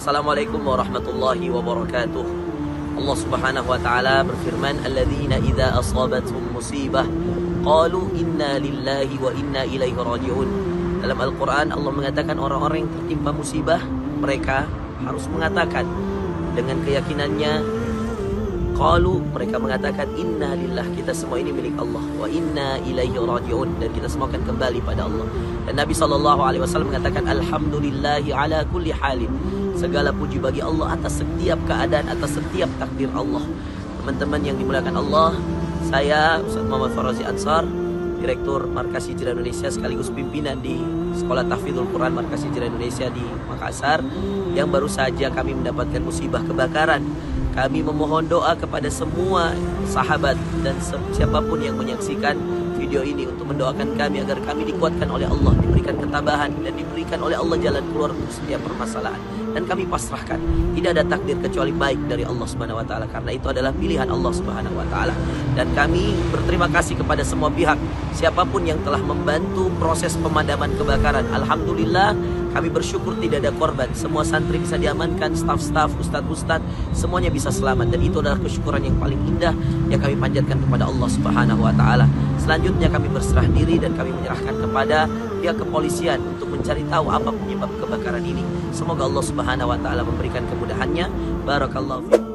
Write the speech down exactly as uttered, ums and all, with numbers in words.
Assalamualaikum warahmatullahi wabarakatuh. Allah Subhanahu wa taala berfirman, "Alladzina idza asabatuhum musibah qalu inna lillahi wa inna ilaihi raji'un." Dalam Al-Qur'an Allah mengatakan orang-orang yang tertimpa musibah, mereka harus mengatakan dengan keyakinannya, qalu, mereka mengatakan inna lillah, kita semua ini milik Allah, wa inna ilaihi raji'un, dan kita semua akan kembali pada Allah. Dan Nabi sallallahu alaihi wasallam mengatakan alhamdulillahi ala kulli halin, segala puji bagi Allah atas setiap keadaan, atas setiap takdir Allah. Teman-teman yang dimuliakan Allah, saya Ustaz Muhammad Farazi Ansar, Direktur Markas Hijrah Indonesia sekaligus pimpinan di Sekolah Tahfidzul Quran Markas Hijrah Indonesia di Makassar, yang baru saja kami mendapatkan musibah kebakaran. Kami memohon doa kepada semua sahabat dan siapapun yang menyaksikan video ini untuk mendoakan kami agar kami dikuatkan oleh Allah, diberikan ketabahan dan diberikan oleh Allah jalan keluar untuk setiap permasalahan. Dan kami pasrahkan, tidak ada takdir kecuali baik dari Allah Subhanahu wa taala, karena itu adalah pilihan Allah Subhanahu wa taala. Dan kami berterima kasih kepada semua pihak, siapapun yang telah membantu proses pemadaman kebakaran. Alhamdulillah, kami bersyukur tidak ada korban. Semua santri bisa diamankan, staf-staf, ustadz-ustadz, semuanya bisa selamat. Dan itu adalah kesyukuran yang paling indah yang kami panjatkan kepada Allah Subhanahu wa taala. Selanjutnya kami berserah diri dan kami menyerahkan kepada pihak kepolisian untuk mencari tahu apa penyebab kebakaran ini. Semoga Allah Subhanahu wa taala memberikan kemudahannya. Barakallahu fiikum.